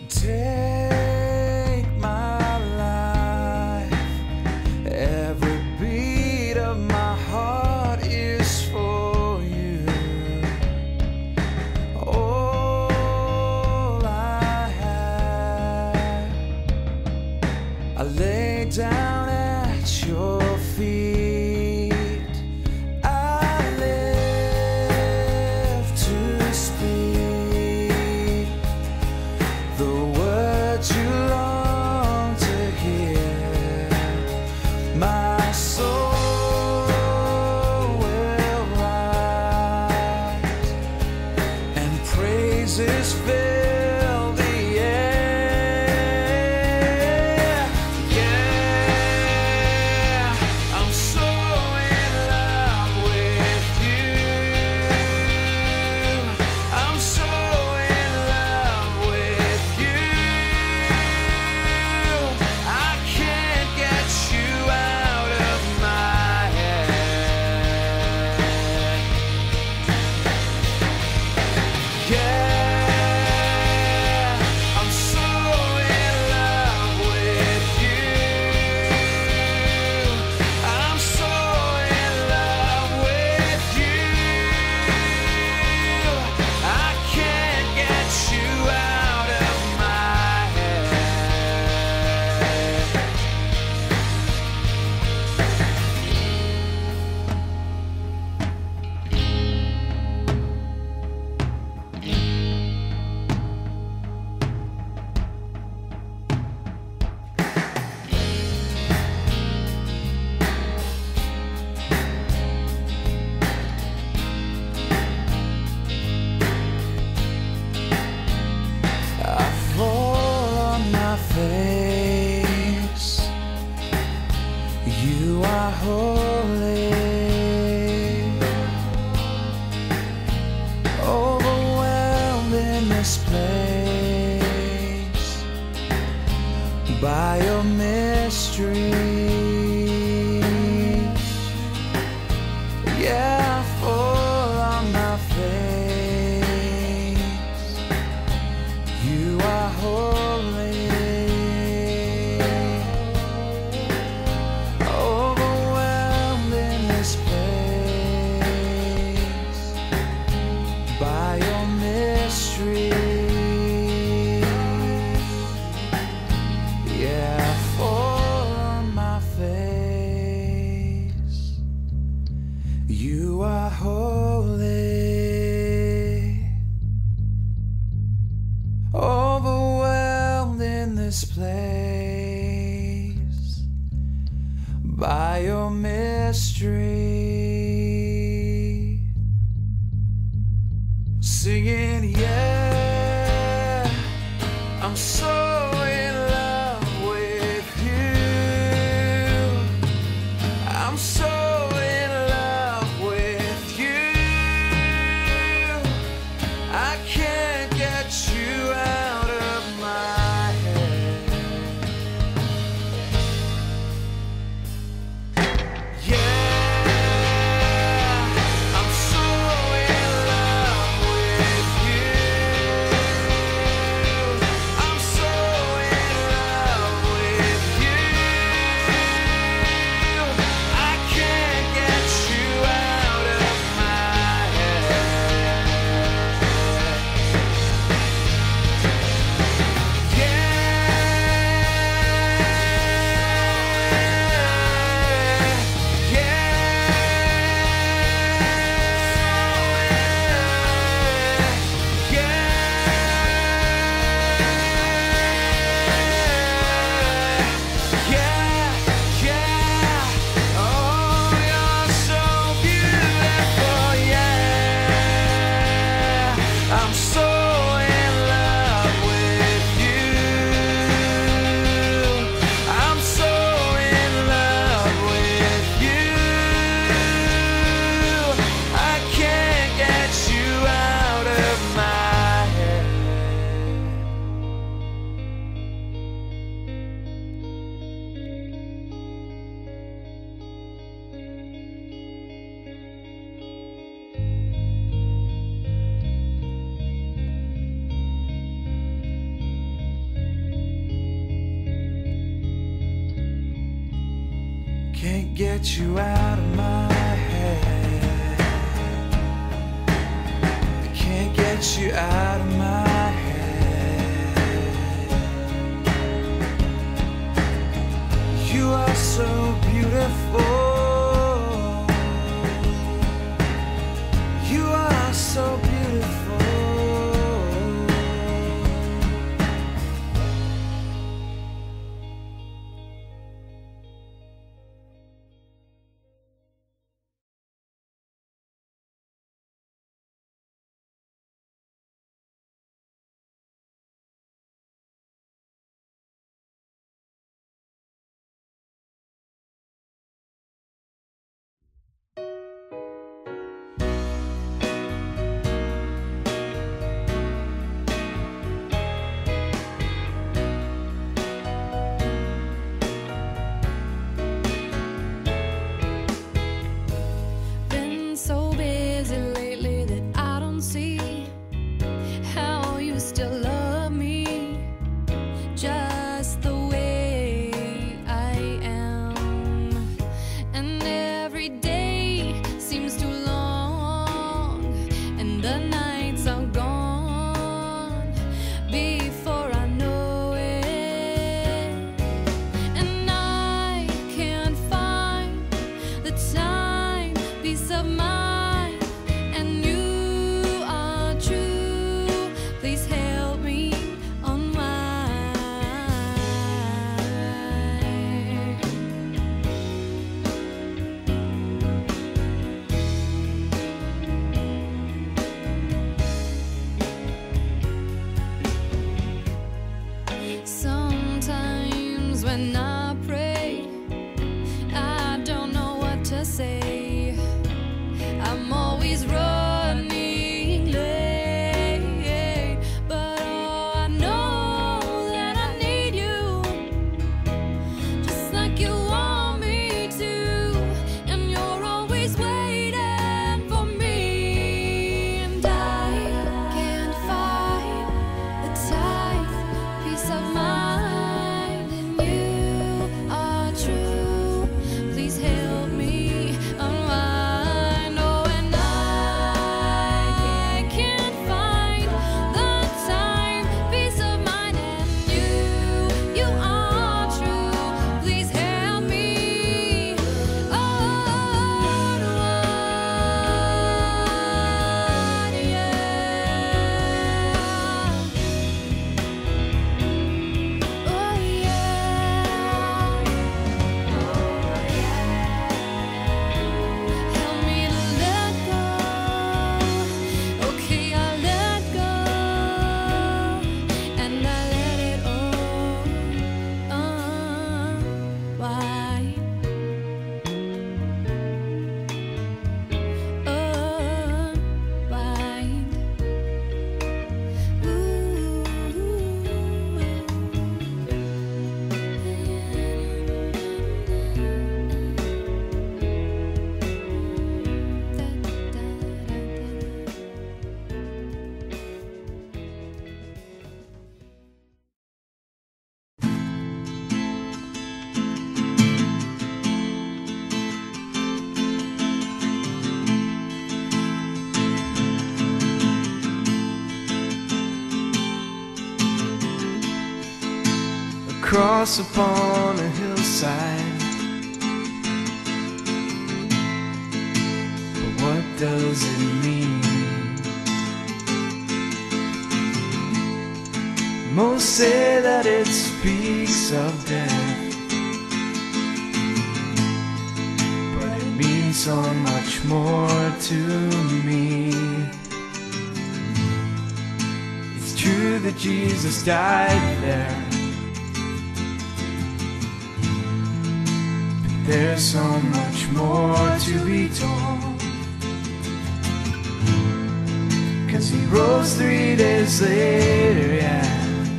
Take my life, every beat of my heart is for you. All I have, I lay down at your feet. I live to speak the words you long to hear. My soul will rise and praises fill the air. Yeah, I'm so in love with you. I'm so in love with you. I can't get you out of my head. Yeah, I'm so in love with you. I'm so in love with you. I can't get you out of my head. I fall on my face. You are holy, overwhelmed in this place by your mystery. Yeah, I fall on my face. You are holy, overwhelmed in this place by your mystery. Yeah, I fall on my face. You are holy, overwhelmed in this place by your mystery. Singing, yeah, I'm so in love with you. I'm so in love with you. I can't get you out of my head. Yeah, I'm so in love with you. I'm so in love with you. I can't get you out of my head. get you out of my head. I can't get you out of my head. You are so beautiful. You are so beautiful. Sometimes when I pray, I don't know what to say. I'm always running late, but oh, I know that I need you, just like you want me to, and you're always waiting for me, and I can't find the time, peace of mind. Cross upon a hillside, but what does it mean? Most say that it speaks of death, but it means so much more to me. It's true that Jesus died there, there's so much more to be told, 'cause he rose 3 days later, yeah.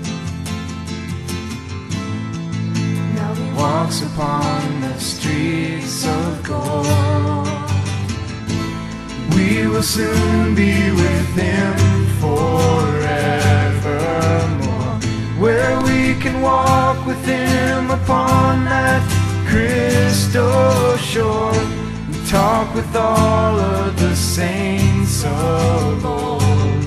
Now he walks upon the streets of gold. We will soon be with him forevermore, where we can walk with him upon that crystal shore and talk with all of the saints of old.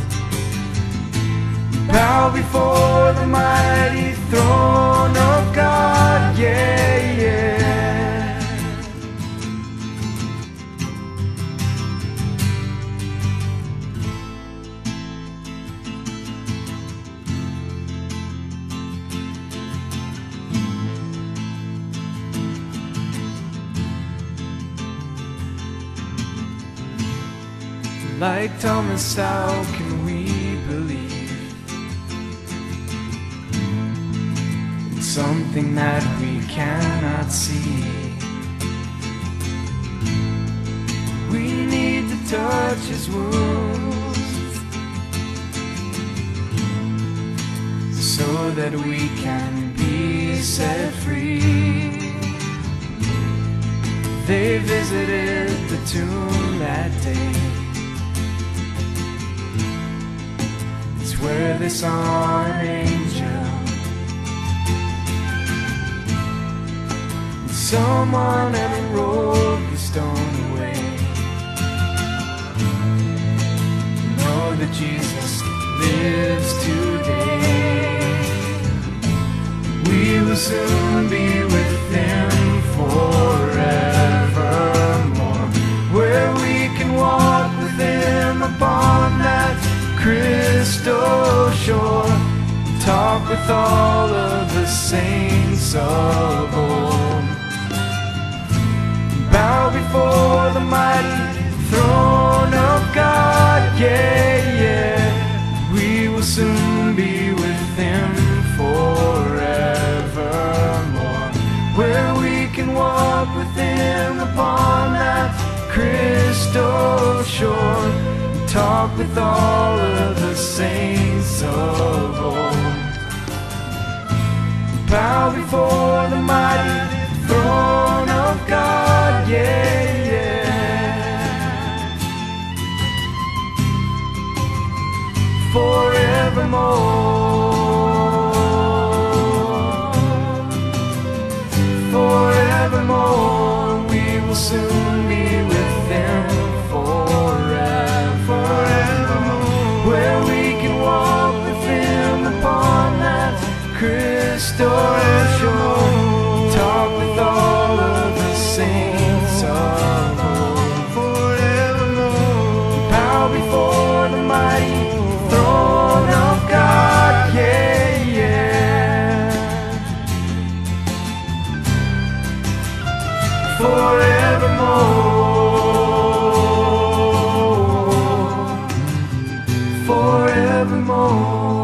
Bow before the mighty throne of God, yeah, yeah. Like Thomas, how can we believe in something that we cannot see? We need to touch his wounds so that we can be set free. They visited the tomb that day, where they saw an angel, and someone had rolled the stone away. Know that Jesus lives today. We will soon be with him forevermore, where we can walk with him upon that crystal shore, talk with all of the saints of old. Bow before the mighty throne of God, yeah, yeah. We will soon be with him forevermore, where we can walk with him upon that crystal shore, talk with all of the saints of old. Bow before the mighty throne of God, yeah, yeah. Forevermore, forevermore, we will soon be with him forever, where we can walk with him upon that crystal shore, talk with all of the saints of old. Forevermore, bow before the mighty throne of God, yeah, yeah. Forevermore, forevermore.